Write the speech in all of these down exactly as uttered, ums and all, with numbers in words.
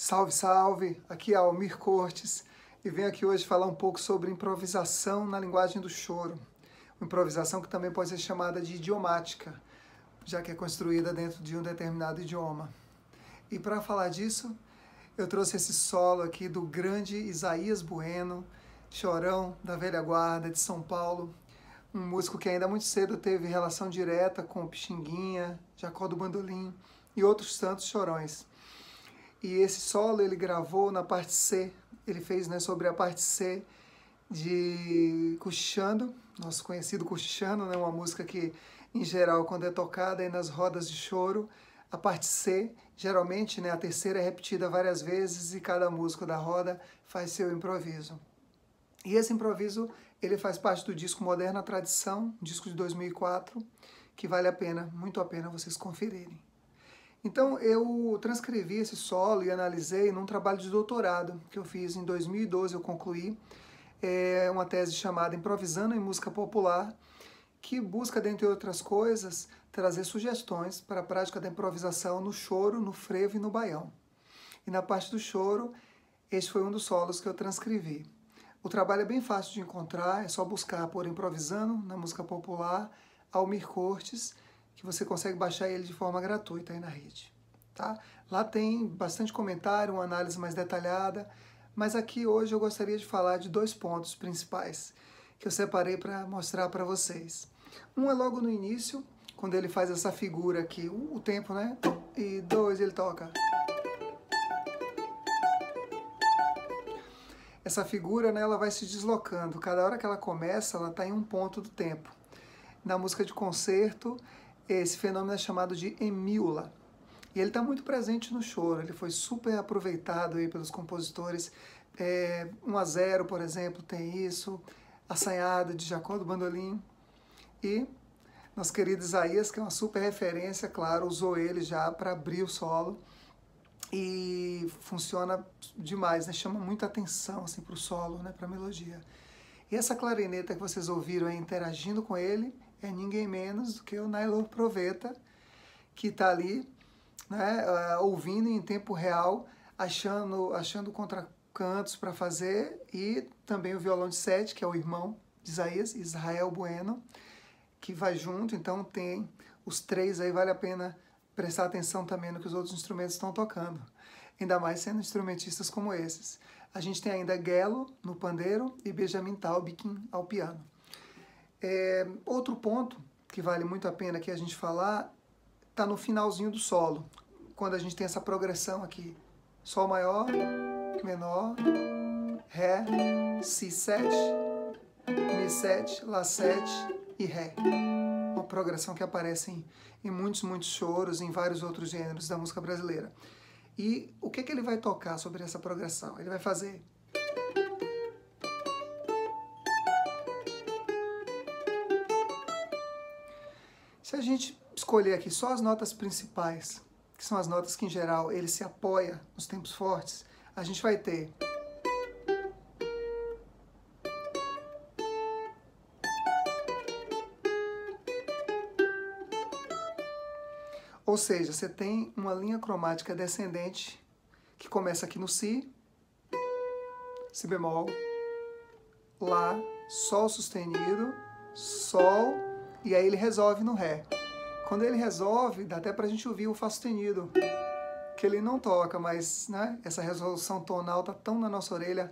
Salve, salve! Aqui é Almir Cortes e venho aqui hoje falar um pouco sobre improvisação na linguagem do choro. Uma improvisação que também pode ser chamada de idiomática, já que é construída dentro de um determinado idioma. E para falar disso, eu trouxe esse solo aqui do grande Isaías Bueno, chorão da velha guarda de São Paulo, um músico que ainda muito cedo teve relação direta com o Pixinguinha, Jacó do Bandolim e outros tantos chorões. E esse solo ele gravou na parte C, ele fez né, sobre a parte C de Cochichando, nosso conhecido Cochichando, né, uma música que, em geral, quando é tocada aí nas rodas de choro, a parte C, geralmente, né, a terceira é repetida várias vezes e cada músico da roda faz seu improviso. E esse improviso, ele faz parte do disco Moderna Tradição, disco de dois mil e quatro, que vale a pena, muito a pena vocês conferirem. Então, eu transcrevi esse solo e analisei num trabalho de doutorado que eu fiz em dois mil e doze, eu concluí, é uma tese chamada Improvisando em Música Popular, que busca, dentre outras coisas, trazer sugestões para a prática da improvisação no choro, no frevo e no baião. E na parte do choro, este foi um dos solos que eu transcrevi. O trabalho é bem fácil de encontrar, é só buscar por Improvisando na Música Popular, Almir Cortes, que você consegue baixar ele de forma gratuita aí na rede. Tá? Lá tem bastante comentário, uma análise mais detalhada, mas aqui hoje eu gostaria de falar de dois pontos principais que eu separei para mostrar para vocês. Um é logo no início, quando ele faz essa figura aqui, o, o tempo, né? E dois, ele toca. Essa figura, né, ela vai se deslocando. Cada hora que ela começa, ela está em um ponto do tempo. Na música de concerto, esse fenômeno é chamado de emíola. E ele está muito presente no choro, ele foi super aproveitado aí pelos compositores. É, um a zero, por exemplo, tem isso. Assanhada, de Jacó do Bandolim. E nosso querido Isaías, que é uma super referência, claro, usou ele já para abrir o solo. E funciona demais, né? Chama muita atenção assim, para o solo, né? Para a melodia. E essa clarineta que vocês ouviram aí interagindo com ele é ninguém menos do que o Nailor Proveta, que está ali, né, uh, ouvindo em tempo real, achando, achando contracantos para fazer, e também o violão de sete, que é o irmão de Isaías, Israel Bueno, que vai junto. Então tem os três aí, vale a pena prestar atenção também no que os outros instrumentos estão tocando, ainda mais sendo instrumentistas como esses. A gente tem ainda Gelo no pandeiro e Benjamin Taubkin ao piano. É, outro ponto que vale muito a pena que a gente falar está no finalzinho do solo, quando a gente tem essa progressão aqui: Sol maior, menor, Ré, Si sete, Mi sete, Lá sete e Ré. Uma progressão que aparece em, em muitos, muitos choros, em vários outros gêneros da música brasileira. E o que, que ele vai tocar sobre essa progressão? Ele vai fazer... Se a gente escolher aqui só as notas principais, que são as notas que, em geral, ele se apoia nos tempos fortes, a gente vai ter... Ou seja, você tem uma linha cromática descendente que começa aqui no Si, Si bemol, Lá, Sol sustenido, Sol, e aí ele resolve no Ré. Quando ele resolve, dá até pra gente ouvir o Fá sustenido, que ele não toca, mas né, essa resolução tonal tá tão na nossa orelha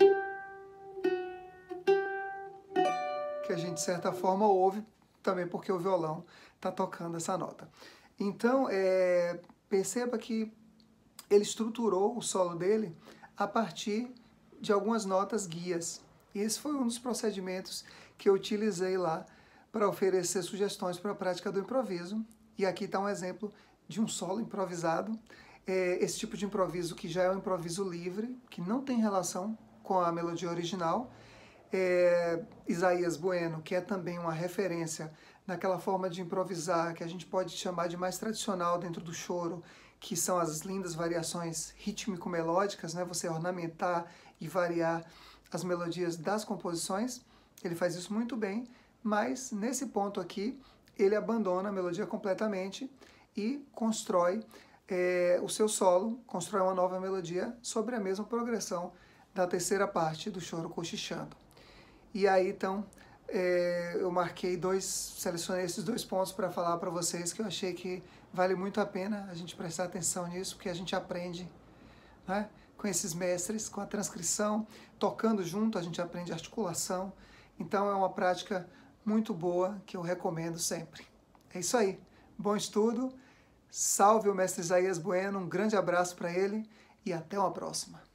que a gente, de certa forma, ouve também porque o violão tá tocando essa nota. Então, é, perceba que ele estruturou o solo dele a partir de algumas notas guias. E esse foi um dos procedimentos que eu utilizei lá para oferecer sugestões para a prática do improviso. E aqui está um exemplo de um solo improvisado. É, esse tipo de improviso que já é um improviso livre, que não tem relação com a melodia original. É, Isaías Bueno, que é também uma referência naquela forma de improvisar que a gente pode chamar de mais tradicional dentro do choro, que são as lindas variações rítmico-melódicas, né? Você ornamentar e variar as melodias das composições. Ele faz isso muito bem, mas nesse ponto aqui ele abandona a melodia completamente e constrói é, o seu solo, constrói uma nova melodia sobre a mesma progressão da terceira parte do choro cochichando. E aí, então, é, eu marquei dois, selecionei esses dois pontos para falar para vocês que eu achei que vale muito a pena a gente prestar atenção nisso, porque a gente aprende, né, com esses mestres, com a transcrição, tocando junto, a gente aprende articulação. Então, é uma prática muito boa que eu recomendo sempre. É isso aí. Bom estudo. Salve o mestre Isaías Bueno. Um grande abraço para ele e até uma próxima.